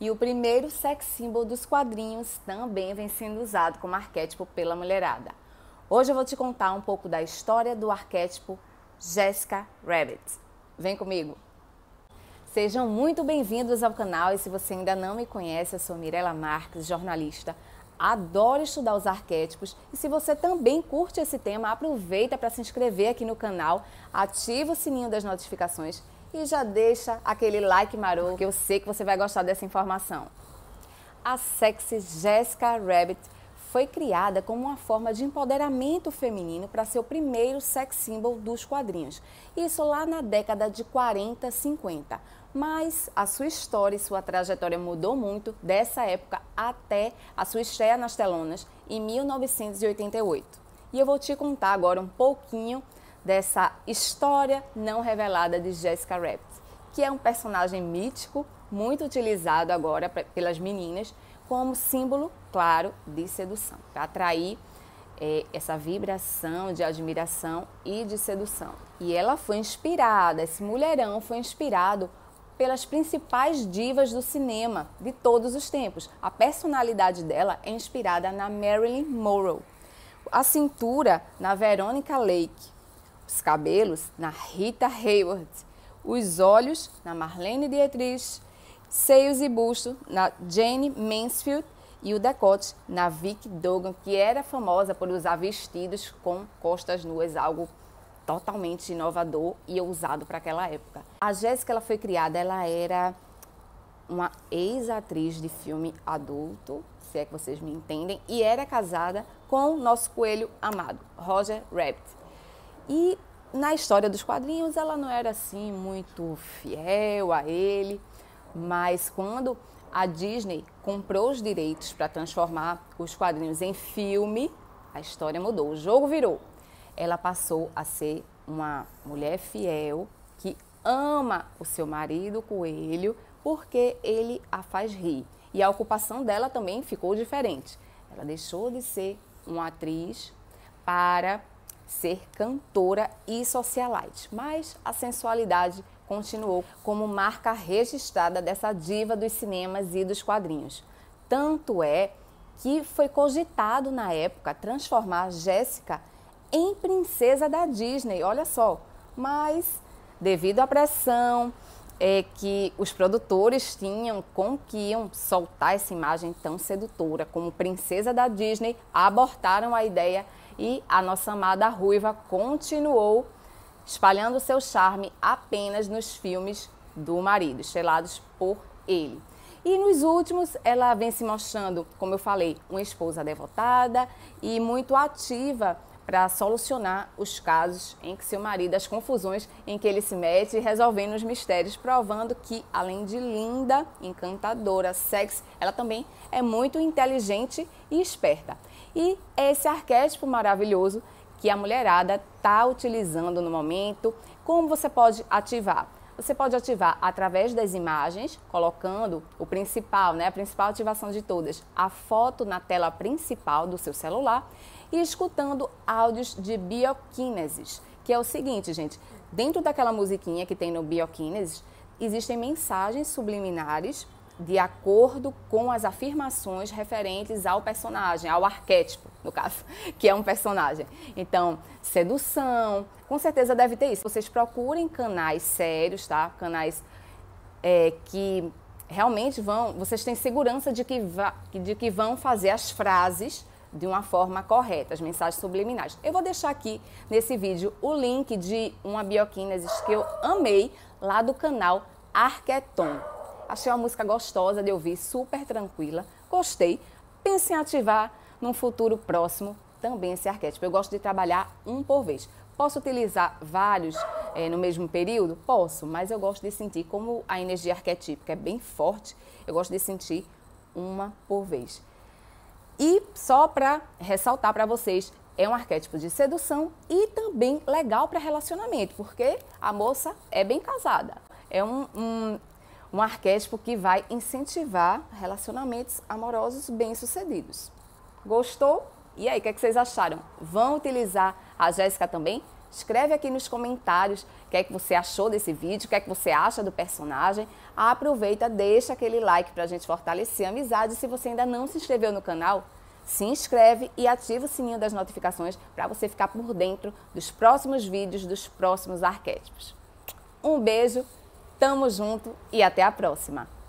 e o primeiro sex symbol dos quadrinhos também vem sendo usado como arquétipo pela mulherada. Hoje eu vou te contar um pouco da história do arquétipo Jessica Rabbit. Vem comigo! Sejam muito bem-vindos ao canal e se você ainda não me conhece, eu sou Mirela Marques, jornalista. Adoro estudar os arquétipos e se você também curte esse tema, aproveita para se inscrever aqui no canal, ativa o sininho das notificações e já deixa aquele like maroto, que eu sei que você vai gostar dessa informação. A sexy Jessica Rabbit foi criada como uma forma de empoderamento feminino para ser o primeiro sex symbol dos quadrinhos. Isso lá na década de 40, 50. Mas a sua história e sua trajetória mudou muito dessa época até a sua estreia nas telonas em 1988. E eu vou te contar agora um pouquinho dessa história não revelada de Jessica Rabbit, que é um personagem mítico, muito utilizado agora pelas meninas como símbolo, claro, de sedução, para atrair essa vibração de admiração e de sedução. E ela foi inspirada, esse mulherão foi inspirado pelas principais divas do cinema de todos os tempos. A personalidade dela é inspirada na Marilyn Monroe, a cintura na Veronica Lake, os cabelos na Rita Hayworth, os olhos na Marlene Dietrich, seios e busto na Jane Mansfield e o decote na Vicky Dogan, que era famosa por usar vestidos com costas nuas, algo totalmente inovador e ousado para aquela época. A Jéssica, ela foi criada, ela era uma ex-atriz de filme adulto, se é que vocês me entendem, e era casada com o nosso coelho amado, Roger Rabbit. E na história dos quadrinhos ela não era assim muito fiel a ele, mas quando a Disney comprou os direitos para transformar os quadrinhos em filme, a história mudou, o jogo virou. Ela passou a ser uma mulher fiel que ama o seu marido, o coelho, porque ele a faz rir. E a ocupação dela também ficou diferente. Ela deixou de ser uma atriz para ser cantora e socialite, mas a sensualidade continuou como marca registrada dessa diva dos cinemas e dos quadrinhos. Tanto é que foi cogitado na época transformar Jéssica em princesa da Disney, olha só, mas devido à pressão que os produtores tinham com que iam soltar essa imagem tão sedutora como princesa da Disney, abortaram a ideia e a nossa amada ruiva continuou espalhando seu charme apenas nos filmes do marido, estrelados por ele. E nos últimos, ela vem se mostrando, como eu falei, uma esposa devotada e muito ativa para solucionar os casos em que seu marido, as confusões em que ele se mete, resolvendo os mistérios, provando que, além de linda, encantadora, sexy, ela também é muito inteligente e esperta. E é esse arquétipo maravilhoso que a mulherada está utilizando no momento. Como você pode ativar? Você pode ativar através das imagens, colocando o principal, a principal ativação de todas, a foto na tela principal do seu celular e escutando áudios de biokinesis, que é o seguinte, gente, dentro daquela musiquinha que tem no biokinesis, existem mensagens subliminares de acordo com as afirmações referentes ao personagem, ao arquétipo, no caso, que é um personagem. Então, sedução, com certeza deve ter isso. Vocês procurem canais sérios, tá? Canais que realmente vocês têm segurança de que vão fazer as frases de uma forma correta, as mensagens subliminares. Eu vou deixar aqui nesse vídeo o link de uma biokinesis que eu amei lá do canal Arqueton. Achei uma música gostosa de ouvir, super tranquila, gostei. Pense em ativar num futuro próximo também esse arquétipo. Eu gosto de trabalhar um por vez. Posso utilizar vários no mesmo período? Posso, mas eu gosto de sentir, como a energia arquetípica é bem forte, eu gosto de sentir uma por vez. E só para ressaltar para vocês, é um arquétipo de sedução e também legal para relacionamento, porque a moça é bem casada. É um arquétipo que vai incentivar relacionamentos amorosos bem-sucedidos. Gostou? E aí, o que é que vocês acharam? Vão utilizar a Jéssica também? Escreve aqui nos comentários o que é que você achou desse vídeo, o que é que você acha do personagem. Aproveita, deixa aquele like para a gente fortalecer a amizade. Se você ainda não se inscreveu no canal, se inscreve e ativa o sininho das notificações para você ficar por dentro dos próximos vídeos, dos próximos arquétipos. Um beijo, tamo junto e até a próxima!